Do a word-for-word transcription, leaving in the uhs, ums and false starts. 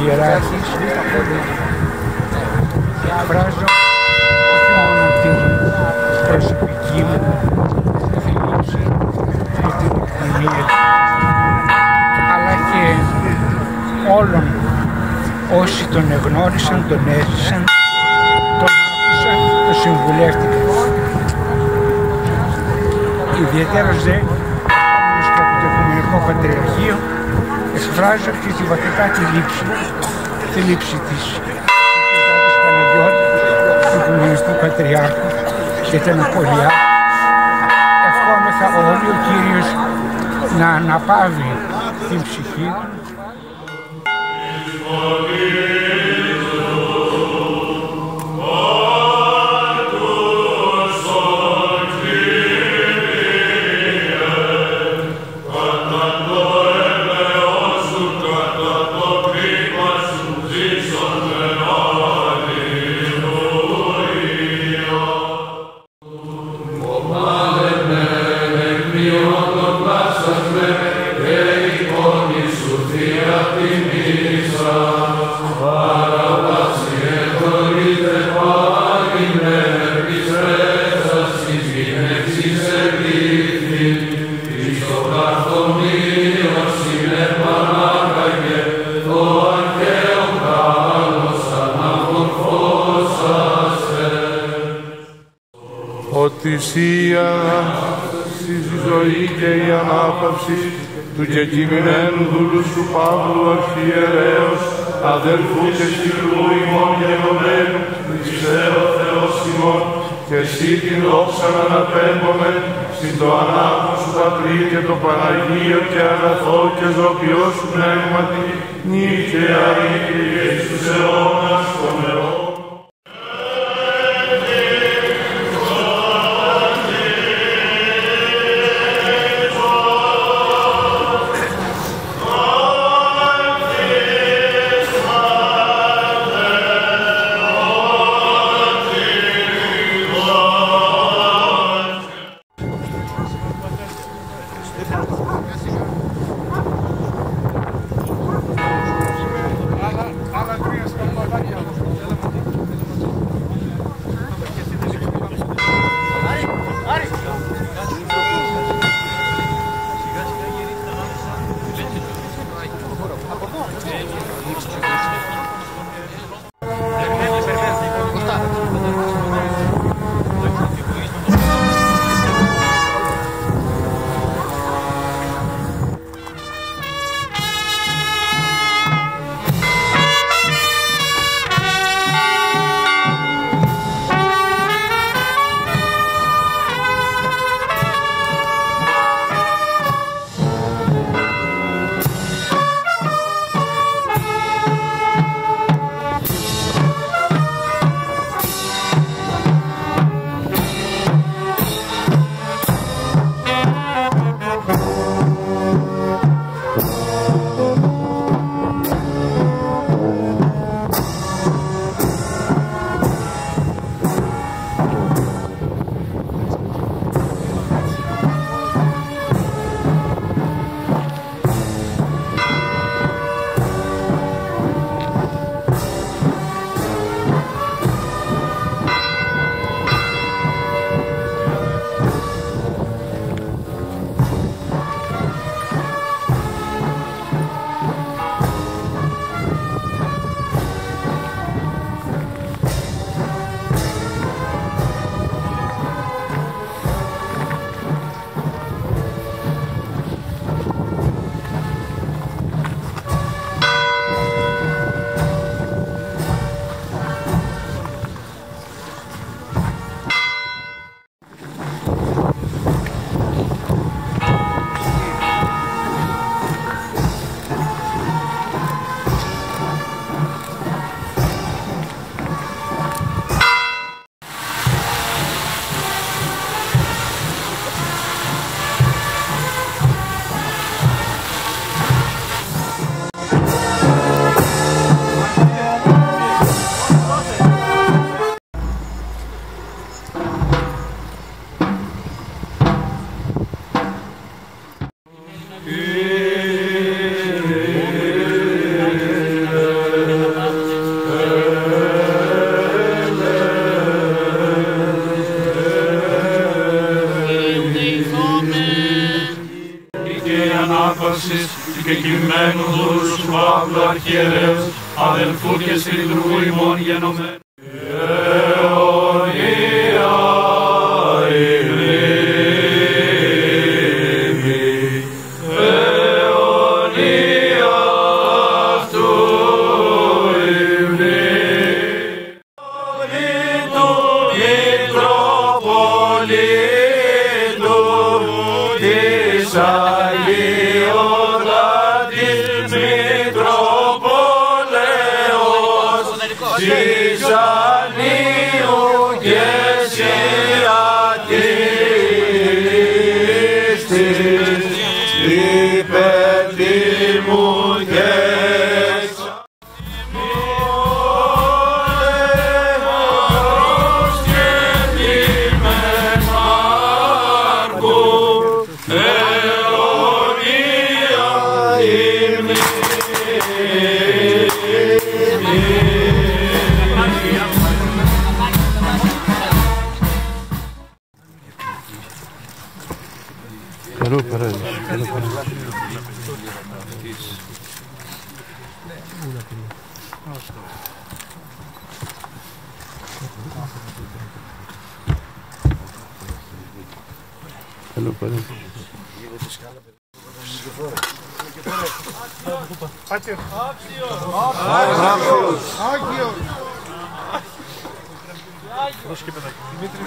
ιεράρχης εκφράζω όχι μόνο την προσωπική μου θλίψη για την εκδημία, αλλά και όλων όσοι τον εγνώρισαν, τον έζησαν, τον άκουσαν, τον συμβουλεύτηκαν. Ιδιαίτερος δε και από το Οικουμενικό Πατριαρχείο εκφράζω και τη βαθιά τη λήψη, τη λήψη της της Παναγιώτη, του Οικουμενικού Πατριάρχου και την απώλειά. Ευχόμεθα όλοι ο Κύριος να αναπαύει την ψυχή του. Θυσία, η ζωή και η ανάπαυση του κεκοιμημένου δούλου σου Παύλου Αρχιερέως, αδελφού και σκυλού ημών γενομένου, Χριστέ ο Θεός ημών, και εσύ την δόξα να αναπέμπομαι στην το ανάπτω σου Πατρί και το Παναγίο και αγαθό και ζωπιό σου πνεύματι, νύχια και εις τους αιώνας των αιώνων. και κειμένου δούλου σου Παύλου αρχιερέως, αδελφού και συλλογού ημών γενομένου. Καλό παράδειγμα. Καλό παράδειγμα. Καλό παράδειγμα. Πάτερ. Άγιος. Άγιος. Δημήτρη,